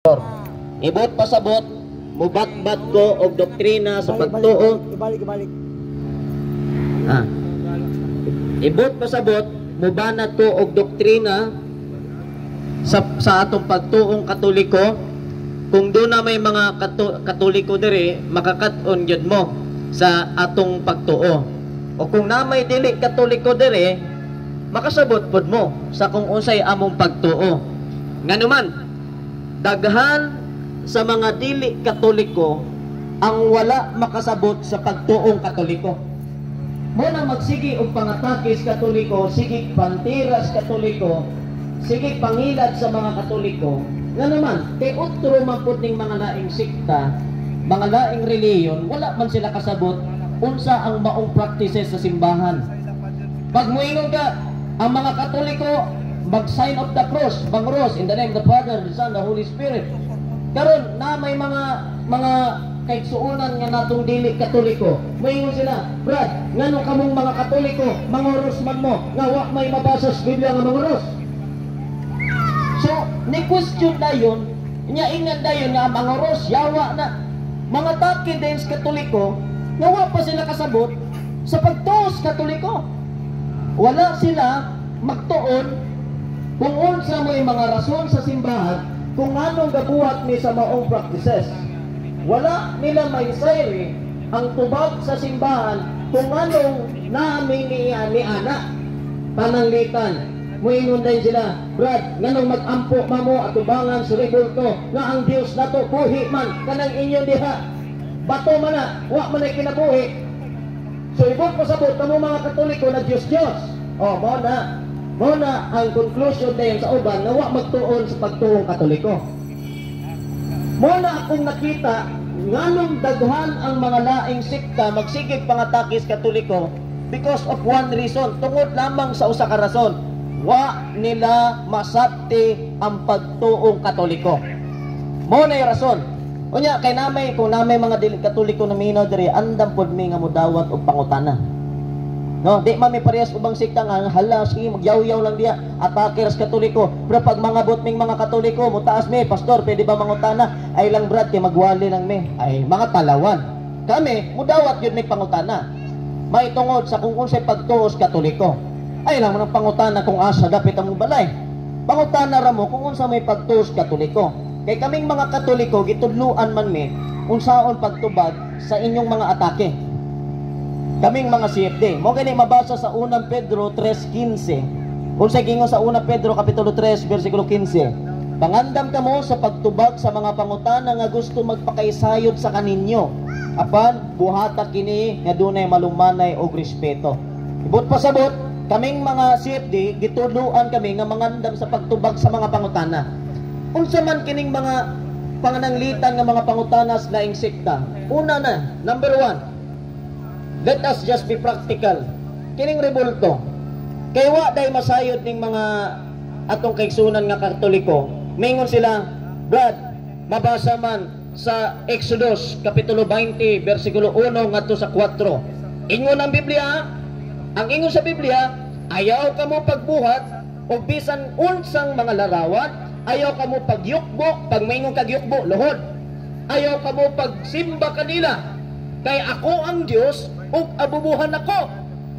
Ibot pasabot, mubatbat ko og doktrina sa pagtuo. Ibalik. Ibot pasabot, mubanat ko og doktrina sa atong pagtuong Katoliko. Kung doon na may mga Katoliko diri, makakat-on gyud mo sa atong pagtuo. O kung na may dili Katoliko diri, makasabot pod mo sa kung unsay among pagtuo. Nganuman, daghan sa mga dili Katoliko ang wala makasabot sa pagtuong Katoliko. Muna magsigi og pangatakis Katoliko, sige pantiras Katoliko, sige pangilad sa mga Katoliko. Nga naman, kay utro man pud ning mga laing sikta, mga laing reliyon, wala man sila kasabot unsa ang maong practices sa simbahan. Pag muingon ka, ang mga Katoliko mag-sign of the cross, bangros, in the name of the Father, the Son, the Holy Spirit. Karon na may mga kaigsuonan nga natong dili Katoliko. Moingon sila, Brad, ngano kamong mga Katoliko, mangoros man mo, nga wa may mabasa sa Biblia nga mangoros. So, ni-question dayon, ingan dayon nga mangoros, yawa na. Mga taki din sa Katoliko, nga wa pa sila kasabot sa pagtuo sa Katoliko. Wala sila magtuon kung unsa may mga rason sa simbahan kung anong gabuhat ni sa maong practices. Wala nila may sayri ang tubag sa simbahan kung anong namin ni ana pananglitan. Muingon din sila, Brad, nganong mag-ampo mamo at tubangan sa rebulto nga ang Dios nato buhi man kanang inyo diha. Bato man na, wa man ay kinabuhi. So ibot pasabot kamo mga Katoliko na Dios. O, mo na ang conclusion dayon sa uban nga wa magtuon sa pagtuong Katoliko. Mo na akong nakita nganong daghan ang mga laing sikta magsigig pangatakis Katoliko because of one reason, tungod lamang sa usa ka rason. Wa nila masabti ang pagtuong Katoliko. Mo na yung rason. Unya kay namay kung namay mga dili Katoliko na minaw diri, andam pod mi nga modawat og pangutana. No, di man may parehas ubang sikta nga hala sige magyaw-yaw lang diya atake sa Katoliko. Pero pag mga botming mga Katoliko mutaas mi, pastor, pwede ba mangutana? Ay lang brad kay magwali lang mi. Ay mga talawan. Kami mudawat gyud may pangutana. May tungod sa kung unsay pagtuo sa Katoliko. Ay lang man pangutana kung asa dapit ang balay. Pangutana ra mo kung unsa may pagtuo sa Katoliko. Kay kaming mga Katoliko gitudluan man mi unsaon pagtubag sa inyong mga atake. Kaming mga CFD, mo gani mabasa sa 1 Pedro 3:15. Unsay gingon sa 1 Pedro kapitulo 3 bersikulo 15. Pangandam kamo sa pagtubag sa mga pangutana nga gusto magpakaisayod sa kaninyo. Apan buhata kini nga dunay malumanay og respeto. Ibot pasabot, kaming mga CFD gitudluan kami nga mangandam sa pagtubag sa mga pangutana. Unsa man kining mga pangananglitan nga mga pangutana sa laing sekta. Una na, number 1. Let us just be practical. Kining rebulto. Kay wa day masayod ning mga atong kaigsunan nga Katoliko. Mingon sila, Brad, mabasa man sa Exodus kapitulo 20 bersikulo 1 ngadto sa 4. Ingon ang Biblia, ang ingon sa Biblia, ayaw kamo pagbuhat o bisan unsang mga larawan, ayaw kamo pagyukbo, pag maingon kag yukbo, lohod. Ayaw kamo pagsimba kanila, kay ako ang Dios ug abubuhan ako.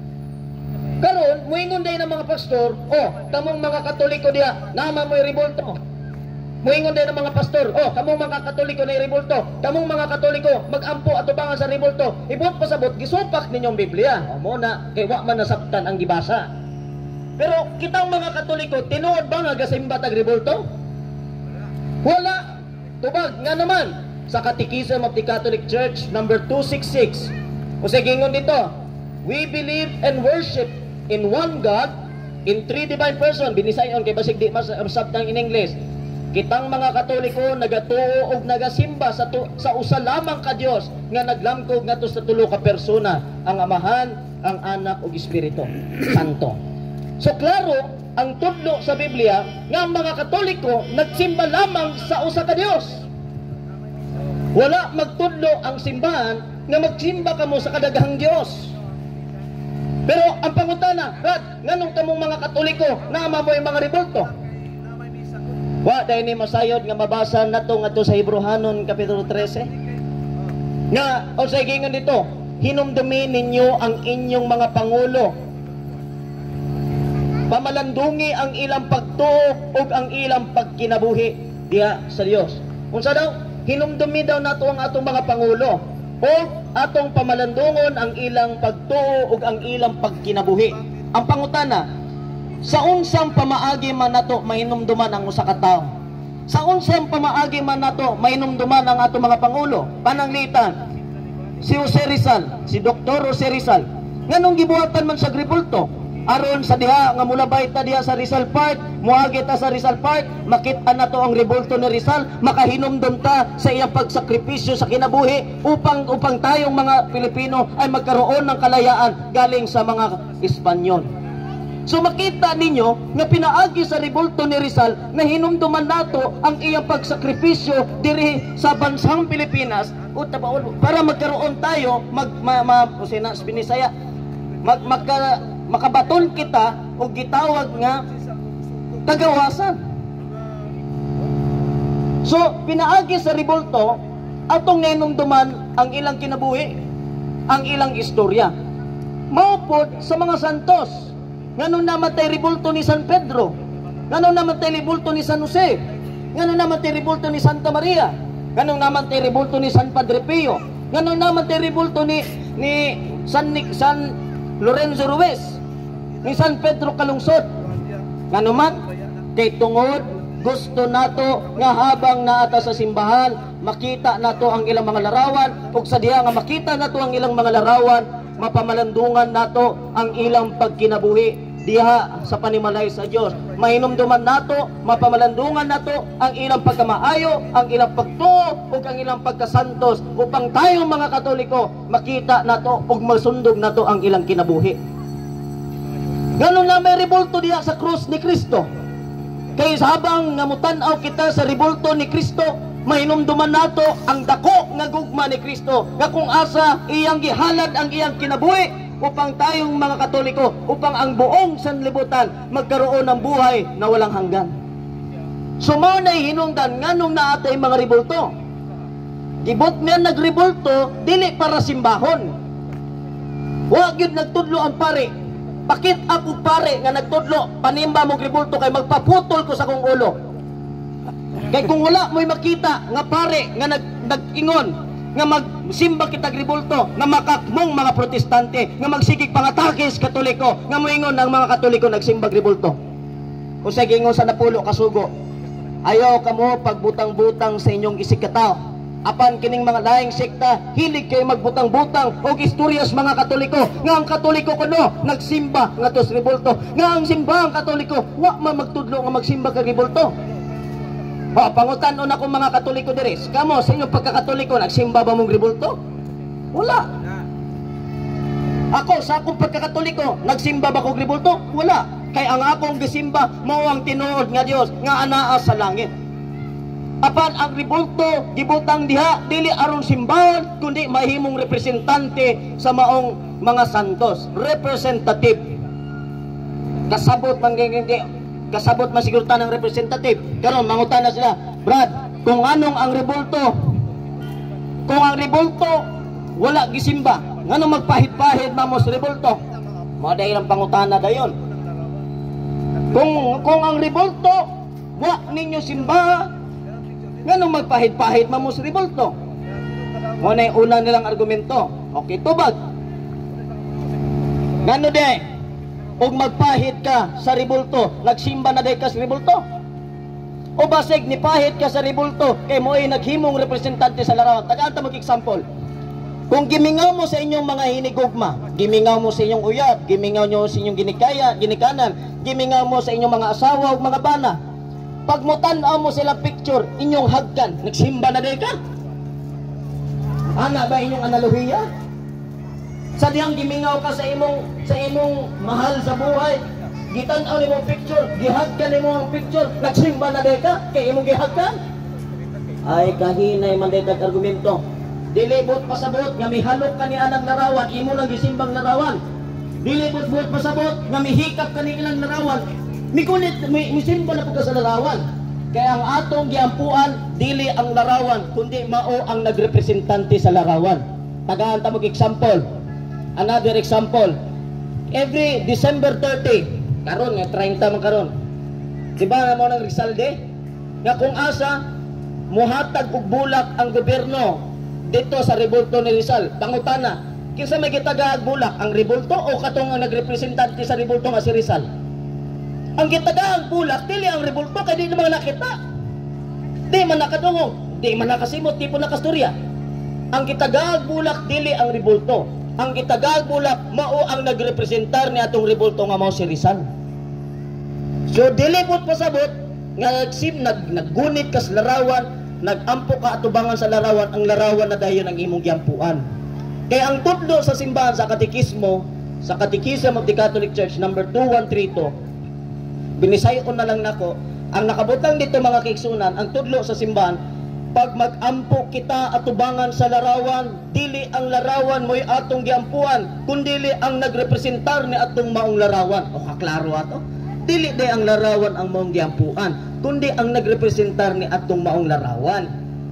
Karon moingon day ng mga pastor, kamong mga Katoliko diha, nama mo'y rebulto. Moingon day ng mga pastor, kamong mga Katoliko na rebulto. Kamong mga Katoliko magampo at tubangan sa rebulto. Ibot pasabot gisupak ninyong Biblia. Mo na kay wa man nasabtan ang gibasa. Pero kitang mga Katoliko tinuod ba nga gasimba tag rebulto? Wala. Tubag nga naman sa Catechism of the Catholic Church number 266. O sa gingon dito, we believe and worship in one God, in three divine person. Binisayon kay basig di masabtang in English. Kitang mga Katoliko nagatuo og nagasimba sa usa lamang ka Dios nga naglamkog ngadto sa tulo ka persona, ang Amahan, ang Anak ug Espiritu Santo. So klaro ang tudlo sa Biblia nga ang mga Katoliko nagsimba lamang sa usa ka Dios. Wala magtudlo ang simbahan nga magsimba kamo sa kadaghang Dios. Pero ang pangutana, Brad, nganong kamong mga Katoliko na mamoy mga rebulto? Wa dahil ni masayod nga mabasa nato nga to sa Hebrehanon Kapitulo 13. Nga, o sa igingan dito, hinumdumi ninyo ang inyong mga pangulo. Pamalandungi ang ilang pagtuo o ang ilang pagkinabuhi diha sa Dios. Unsa daw? Hinumdumi daw nato ang atong mga pangulo o atong pamalandungon ang ilang pagtuo o ang ilang pagkinabuhi. Ang pangutana, sa unsang pamaagi man nato mahinumduman ang usa ka tawo? Sa unsang pamaagi man nato mahinumduman ang atong mga pangulo? Pananglitan, si Jose Rizal, si Dr. Jose Rizal, nganong gibuhatan man sa Agribulto? Aron sa diha nga mulabay ta diha sa Rizal Park, muagi ta sa Rizal Park, makita na to ang rebulto ni Rizal, makahinumdum ta sa iyang pagsakripisyo sa kinabuhi upang tayong mga Pilipino ay magkaroon ng kalayaan galing sa mga Espanyol. So makita ninyo nga pinaagi sa rebulto ni Rizal na hinumduman nato ang iyang pagsakripisyo diri sa bansang Pilipinas para magkaroon tayo makabaton kita o gitawag nga kagawasan. So pinaagi sa rebulto atong hinumduman ang ilang kinabuhi, ang ilang istorya. Maupod sa mga santos, nganong namatay rebulto ni San Pedro, nganong namatay rebulto ni San Jose, nganong namatay rebulto ni Santa Maria, nganong namatay rebulto ni San Padre Pio, nganong namatay rebulto ni San Lorenzo Ruiz, ni San Pedro Calungsod. Ngano man kay tungod gusto nato nga habang naata sa simbahan makita nato ang ilang mga larawan, ug sa diha nga makita nato ang ilang mga larawan, mapamalandungan nato ang ilang pagkinabuhi diha sa panimalay sa Dios. Mahinumduman nato, mapamalandungan nato ang ilang pagkamaayo, ang ilang pagtuo ug ang ilang pagkasantos upang tayong mga Katoliko makita nato ug masundog nato ang ilang kinabuhi. Ganun na may rebulto diha sa krus ni Kristo. Kay habang namutan-aw kita sa rebulto ni Kristo, mahinumduman nato ang dako nga gugma ni Kristo nga kung asa iyang gihalad ang iyang kinabuhi upang tayong mga Katoliko, upang ang buong sanlibutan magkaroon ng buhay na walang hanggan. So mao nay hinungdan nganong naatay mga rebulto. Gibot niya nagrebulto dili para simbahon. Wa gyud nagtudlo ang pare. Bakit ako pare nga nagtudlo panimba mo rebulto kay magpaputol ko sa kong ulo? Kay kung wala mo'y makita nga pare nga nag-ingon nga magsimba kita rebulto nga makakmong mga protestante nga magsigig pangatake sa Katoliko nga moingon ng mga Katoliko nagsimba rebulto. Kung sa gingon sa napulo kasugo, ayaw kamo pagbutang-butang sa inyong isikataw. Apan kining mga laing sekta hilig kay magbutang-butang og istoryas mga Katoliko nga ang Katoliko kuno nagsimba nga tos rebulto, nga ang simbahang Katoliko wa man magtudlo nga magsimba kag rebulto. Pangutan-on ako mga Katoliko diri, kamo sa inyong pagkakatoliko nagsimba ba mong rebulto? Wala. Ako sa akong pagkakatoliko nagsimba ba kog rebulto? Wala. Kay ang akong gisimba mao ang tinuod nga Dios nga anaa sa langit. Apan ang rebulto gibutang diha dili aron simbahan kundi mahimong representante sa maong mga santos, representative. Kasabot man hindi kasabot man siguro tanang representative. Karon mangutan na sila, Brad, kung anong ang rebulto? Kung ang rebulto wala gisimba, nganong magpahid-pahid mamo sa rebulto? Mao dahil ang pangutana dayon. Kung ang rebulto wa ninyo simba, nganong magpahid-pahid mamo sa rebulto? Mo na yung unang nilang argumento. Okay, tubag. Ngano de? Og magpahid ka sa rebulto, nagsimba na day ka sa rebulto? O basig ni pahid ka sa rebulto kay mo ay naghimong representante sa larawan. Tagaan ta mag-example. Kung gimingaw mo sa inyong mga hinigugma, gimingaw mo sa inyong uyab, gimingaw nyo sa inyong ginikanan, gimingaw mo sa inyong mga asawa o mga bana, pag mo tanaw mo sila picture, inyong hagkan, nagsimba na day ka? Ana ba inyong analohiya? Sa diyang gimingaw ka sa imong mahal sa buhay, gitanaw ni mo picture, gihagkan ni mo ang picture, nagsimba na day ka? Kay imong gihagkan? Ay kahinay man day kag argumento. Dilibot pasabot nga mihalok ka ni anang larawan, imo lang gisimbang larawan. Dilibot pasabot nga mihikap ka ni ilang larawan. Mikunit, misimba na po ka sa larawan. Kaya ang atong giampuan dili ang larawan kundi mao ang nagrepresentante sa larawan. Tagaan ta mo example. Another example. Every December 30, karon nga 30 man karon. Di ba na mo nang Rizal Day? Nga kung asa muhatag og bulak ang gobyerno dito sa rebulto ni Rizal. Pangutana, kinsa may gitagaag bulak, ang rebulto o katong ang nagrepresentante sa rebulto nga si Rizal? Ang gitagaag bulak dili ang rebulto kay di naman nakita. Di man nakadungog, di man nakasimot, tipo nakastorya. Ang gitagaag bulak dili ang rebulto. Ang gitagaag bulak mao ang nagrepresentar ni atong rebulto nga mao si Rizal. So dili pud pasabot nga naggunit ka sa larawan, nagampo ka atubangan sa larawan, ang larawan na dayon ang imong giampuan. Kaya ang tudlo sa simbahan sa katekismo, sa Catechism of the Catholic Church number 2132, binisayo ko na lang nako, ang nakabutang dito mga kaigsunan, ang tudlo sa simbahan, pag mag-ampo kita atubangan sa larawan, dili ang larawan mo'y atong giampuan, kundili ang nagrepresentar ni atong maong larawan. O kaklaro ato? Dili day ang larawan ang maong giampuan, kundi ang nagrepresentar ni atong maong larawan.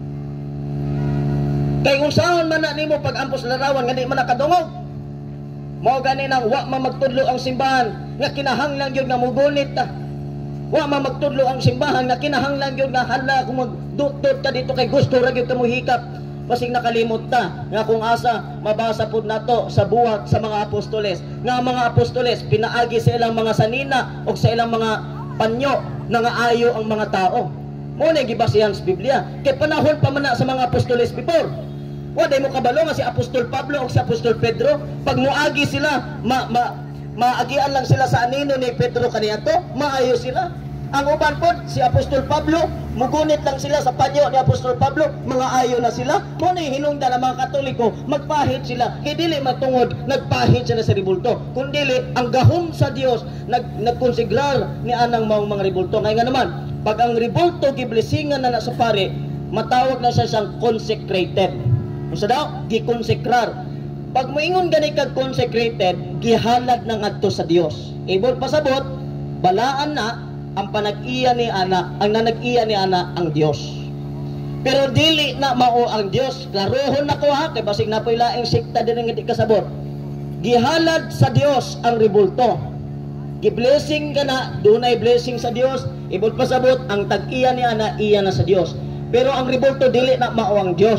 Kay kung saan man na nimo pag-ampo sa larawan, nga di man nakadungog, mao gani nang wa mamagtudlo ang simbahan, nga kinahanglan gyud nga mugunit ta. Wa mamagtudlo ang simbahan nga kinahanglan gyud nga hala kung magdutod ka dito kay gusto ra gyud ka mo hikap, basig nakalimot ta nga kung asa mabasa pud nato sa buhat sa mga apostoles nga ang mga apostoles pinaagi sa ilang mga sanina o sa ilang mga panyo na nga ayo ang mga tao. Mo na gibasihan sa Biblia kay panahon pa man na sa mga apostoles before. Wa day mo kabalo nga si Apostol Pablo o si Apostol Pedro pag muagi sila maagian lang sila sa anino ni Pedro kaniadto, maayo sila. Ang uban pod si Apostol Pablo, mugunit lang sila sa panyo ni Apostol Pablo, mga ayo na sila. Mo ni hinungdan ang mga Katoliko, magpahid sila. Kay dili matungod nagpahid sila sa ribulto, kundili ang gahom sa Dios nagkonsigrar ni anang maong mga ribulto. Kaya nga naman, pag ang ribulto giblesingan na sa pare, matawag na siya siyang consecrated. Usa daw gikonsekrar. Pag moingon gani kag consecrated, gihalad na ngadto sa Dios. Ibon pasabot, balaan na ang panag-iya ni ana, ang nanag-iya ni ana ang Dios. Pero dili na mao ang Dios. Klarohon na ko ha, kay basig na po'y laing sikta din nga di kasabot. Gihalad sa Dios ang ribulto. Gi-blessing ka na, dunay blessing sa Dios. Ibon pasabot, ang tag-iya ni ana, iya na sa Dios. Pero ang ribulto dili na mao ang Dios,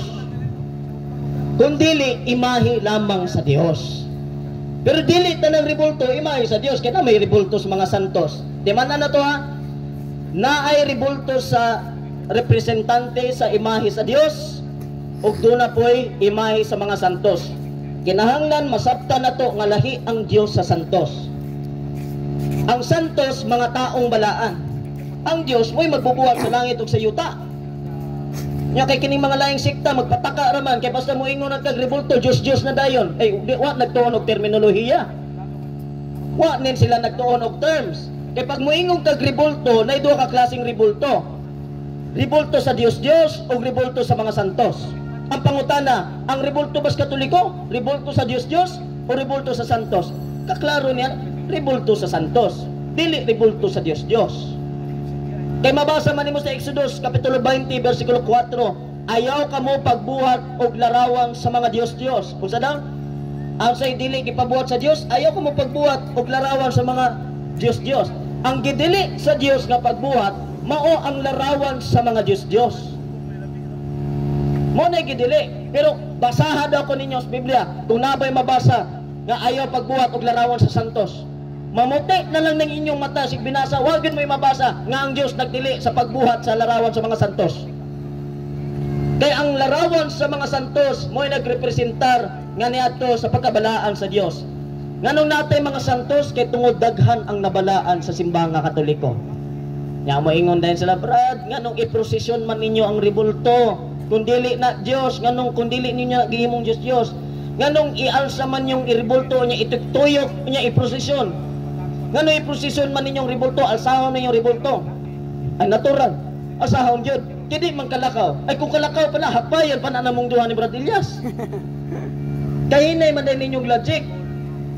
kundili imahe lamang sa Dios. Pero dili tanang ribulto imahe sa Dios, kaya may ribulto sa mga santos. Di man na to ha, na ay ribulto sa representante sa imahe sa Dios, ug doon na po'y imahe sa mga santos. Kinahanglan masabta na to nga lahi ang Dios sa santos. Ang santos mga taong balaan, ang Dios mo'y magbubuhat sa langit ug sa yuta. Nya kay kining mga laing sikta magpataka raman kay basta mo ingon kag ribulto Dios na dayon. Ay wa nagtuon og terminolohiya. Wa nin sila nagtuon og terms. Kay pag mo ingon kag ribulto, nay duha ka klaseng ribulto. Ribulto sa Dios o ribulto sa mga santos. Ang pangutana, ang ribulto bas Katoliko? Ribulto sa Dios o ribulto sa santos? Kaklaro niya, ribulto sa santos. Dili ribulto sa Dios. Kay mabasa man nimo sa Exodus kapitulo 20 bersikulo 4, ayaw kamo pagbuhat og larawang sa mga Dios. Unsa daw? Ang say dili gipabuhat sa Dios, ayaw kamo pagbuhat og larawang sa mga Dios. Ang gidili sa Dios nga pagbuhat mao ang larawan sa mga Dios. Mo na gidili. Pero basahan daw ko ninyo sa Biblia kung nabay mabasa nga ayaw pagbuhat og larawan sa santos. Mamuti na lang ng inyong mata sig binasa, wag yun mo'y mabasa nga ang Dios nagdili sa pagbuhat sa larawan sa mga santos. Kaya ang larawan sa mga santos mo'y nagrepresentar nga niadto sa pagkabalaan sa Dios. Nganong natay mga santos kay tungod daghan ang nabalaan sa simbahang Katoliko. Nya moingon din sila, Brad, nganong iprosesyon man ninyo ang ribulto kung dili na Dios, nganong kung dili ninyo gihimong Dios. Nganong ialsa man yung iribulto nya ituyok nya iprosesyon. Ngano iprosesyon man ninyong ribulto, alsahon ninyong ribulto. Ay natural, alsahon jud. Kidi man kalakaw. Ay kung kalakaw pala, hakbayan pa na namong duha ni Brad Ilyas. Kahinay man din ninyong logic.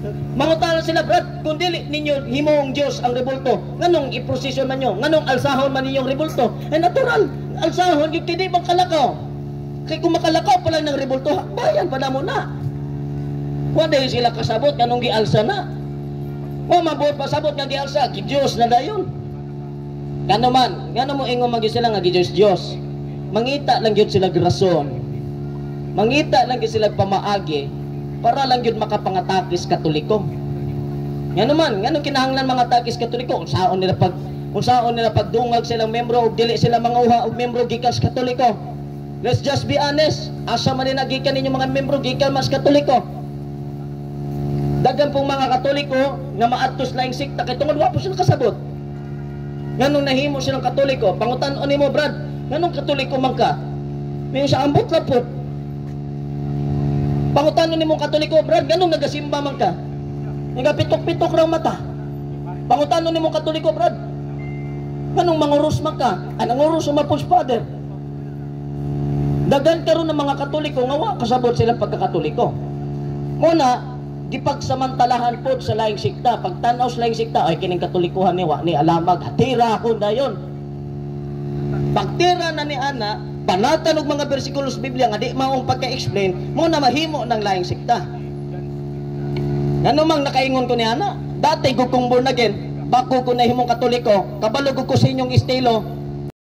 Mangutana sila, Brad, kung dili ninyo himong Dios ang rebulto, nganong iprosesyon man nyo, nganong alsahon man ninyong rebulto? Natural, alsahon yung hindi bang kalakaw. Kaya kung makalakaw pa lang ng rebulto, bayan pa na mo na. Wala sila kasabot, nganong gialsa na. O mabuot pasabot nga gialsa, Diyos na dayon. Gano man, gano mo ingon magi sila nga Diyos. Mangita lang yun sila grason. Mangita lang yun sila pamaagi para lang yun makapangatakis Katoliko. Nga naman, nga nung kinahanglan mga takis Katoliko, kung saan nila pagdungag silang membro o dili sila mga uha o membro gikan sa Katoliko. Let's just be honest, asa man nagikan ninyo mga membro gikan mas Katoliko. Dagan pong mga Katoliko nga maatos laing sikta kay tungod wa po sila kasabot. Nga nung nahimo silang Katoliko, pangutan-on nimo, Brad, nga nung Katoliko man ka, may sa ambot lapot. Pangutano ni mong Katoliko, Brad, ganun nagasimba man ka. Nagapitok-pitok raw mata. Pangutano ni mong Katoliko, Brad, ganun manguros man ka. Nanguros o mapos father. Dagan karon ng mga Katoliko, nga wa kasabot silang pagkakatoliko. Muna, gipagsamantalahan po sa laing sikta. Pagtanaw sa laing sikta, ay kining Katolikuhan ni wa ni alamag. Hatira ko na yun. Pagtira na ni Ana, panatan og mga bersikulo sa Biblia nga di maong pagka-explain mo na mahimo ng laing sikta. Ano mang nakaingon ko ni ana, dati ko kung born again, bako ko na himong Katoliko, kabalo ko sa inyong estilo,